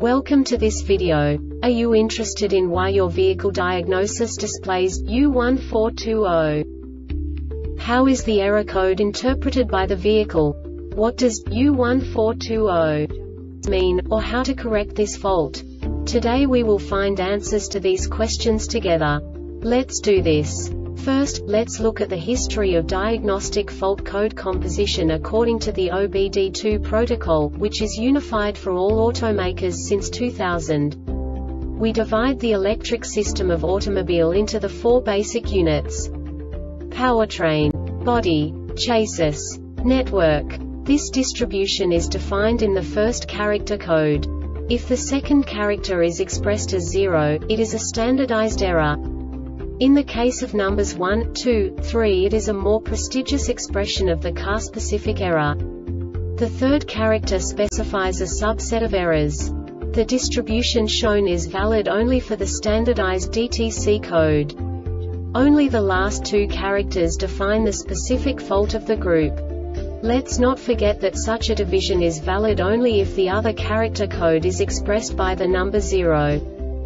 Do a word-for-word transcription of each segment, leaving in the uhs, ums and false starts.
Welcome to this video. Are you interested in why your vehicle diagnosis displays U one four two zero? How is the error code interpreted by the vehicle? What does U one four two zero mean, or how to correct this fault? Today we will find answers to these questions together. Let's do this. First, let's look at the history of diagnostic fault code composition according to the O B D two protocol, which is unified for all automakers since two thousand. We divide the electric system of automobile into the four basic units: powertrain, body, chassis, network. This distribution is defined in the first character code. If the second character is expressed as zero, it is a standardized error. In the case of numbers one, two, three, it is a more prestigious expression of the car-specific error. The third character specifies a subset of errors. The distribution shown is valid only for the standardized D T C code. Only the last two characters define the specific fault of the group. Let's not forget that such a division is valid only if the other character code is expressed by the number zero.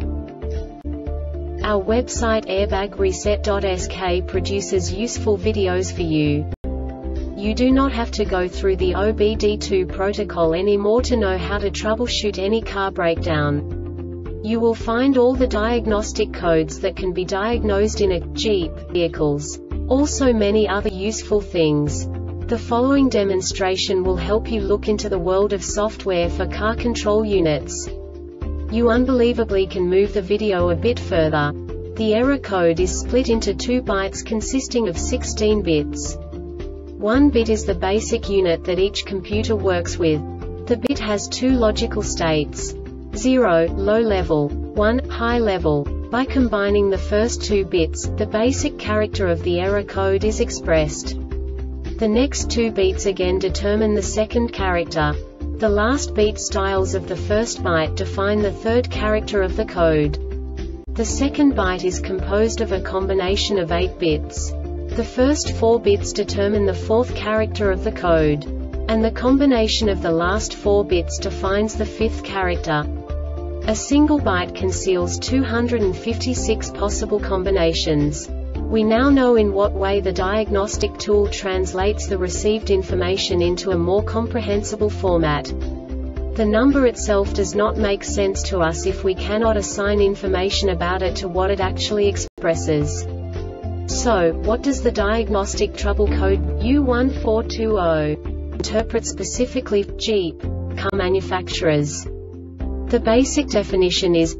Our website airbag reset dot S K produces useful videos for you. You do not have to go through the O B D two protocol anymore to know how to troubleshoot any car breakdown. You will find all the diagnostic codes that can be diagnosed in a Jeep vehicles. Also many other useful things. The following demonstration will help you look into the world of software for car control units. You unbelievably can move the video a bit further. The error code is split into two bytes consisting of sixteen bits. One bit is the basic unit that each computer works with. The bit has two logical states: zero, low level, one, high level. By combining the first two bits, the basic character of the error code is expressed. The next two beats again determine the second character. The last beat styles of the first byte define the third character of the code. The second byte is composed of a combination of eight bits. The first four bits determine the fourth character of the code. And the combination of the last four bits defines the fifth character. A single byte conceals two hundred fifty-six possible combinations. We now know in what way the diagnostic tool translates the received information into a more comprehensible format. The number itself does not make sense to us if we cannot assign information about it to what it actually expresses. So, what does the diagnostic trouble code U one four two zero interpret specifically for Jeep car manufacturers? The basic definition is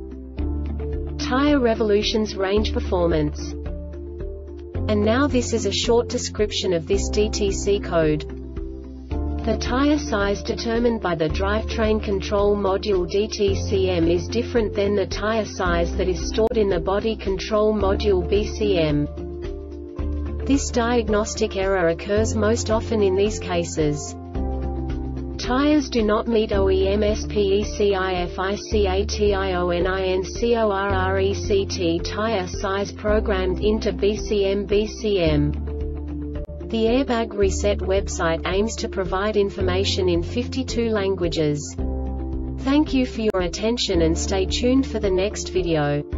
tire revolutions range performance. And now this is a short description of this D T C code. The tire size determined by the drivetrain control module D T C M is different than the tire size that is stored in the body control module B C M. This diagnostic error occurs most often in these cases: tires do not meet O E M specificationTire tire size programmed into B C M B C M. The Airbag Reset website aims to provide information in fifty-two languages. Thank you for your attention and stay tuned for the next video.